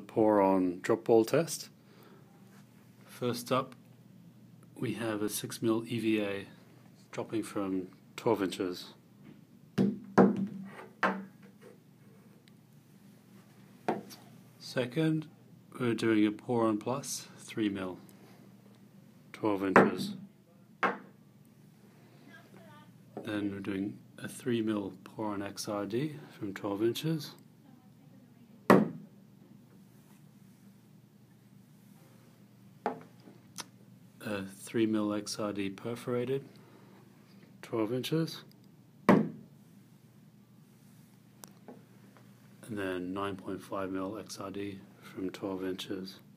PORON drop ball test. First up, we have a 6mm EVA dropping from 12 inches. Second, we're doing a PORON Plus 3mm, 12 inches. Then we're doing a 3mm PORON XRD from 12 inches. A 3mm XRD perforated, 12 inches. And then 9.5mm XRD from 12 inches.